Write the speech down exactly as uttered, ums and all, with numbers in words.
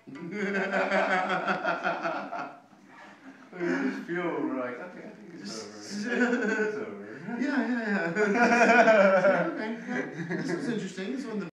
I just feel like, okay, I think it's over. It's over. Yeah, yeah, yeah. Okay, okay. This was interesting. This one.